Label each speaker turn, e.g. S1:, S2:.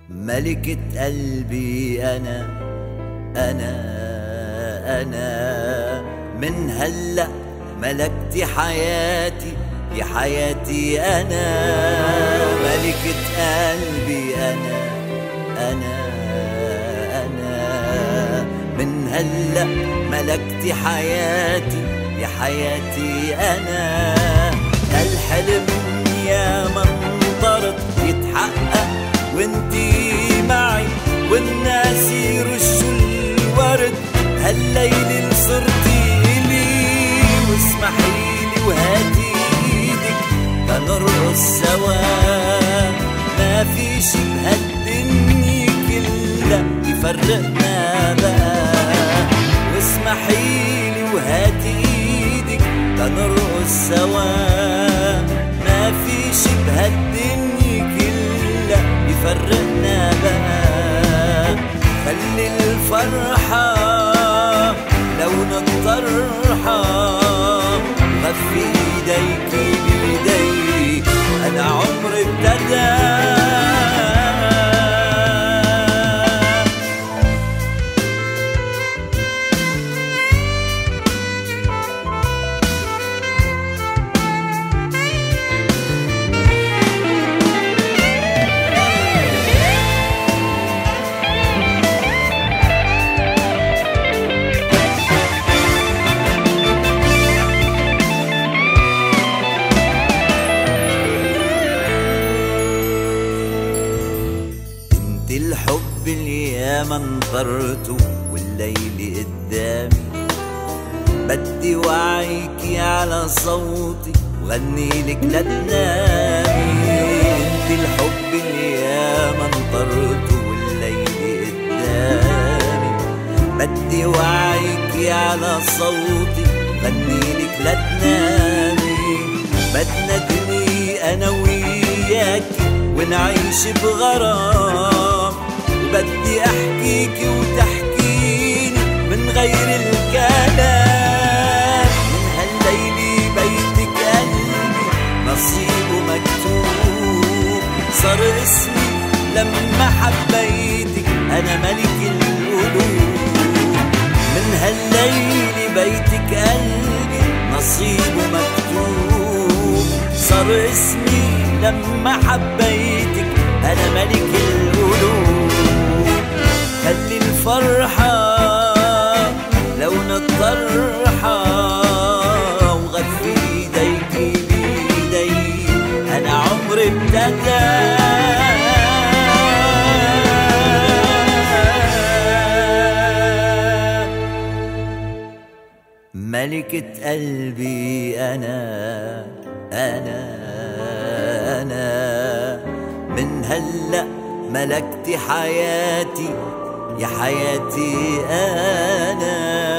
S1: ملكة قلبي أنا من هلأ ملكتي حياتي يا حياتي أنا ملكة قلبي أنا من هلأ ملكتي حياتي يا حياتي أنا الحلم يا منطرد يتحقق وانتي معي والناس يرشوا الورد هالليل صرتي إلي واسمحيلي وهاتي ايدك تنرقص سوا ما في شي بهالدنيا كلها يفرقنا بقى واسمحيلي وهاتي ايدك تنرقص سوا ما في شي بهالدنيا كلها يفرقنا بقى خلي الفرحة لون الطرحة غفي ايديكي بايدي انا عمري ابتدى الحب اللي ياما انطرته والليل قدامي بدي وعيكي على صوتي وغنيلك لا تنامي انت الحب اللي ياما انطرته والليل قدامي بدي وعيكي على صوتي وغنيلك لا تنامي بدنا دنيا انا وياكي ونعيش بغرام وبدي احكيكي وتحكيني من غير الكلام من هالليل بيتك قلبي نصيبه مكتوب صار اسمي لما حبيتك انا ملك القلوب من هالليل بيتك قلبي نصيبه مكتوب صار اسمي لما حبيتك أنا ملك القلوب خلي الفرحة لون الطرحة وغفي ايديكي بايدي أنا عمري ابتدى ملكة قلبي أنا من هلأ ملكتي حياتي يا حياتي أنا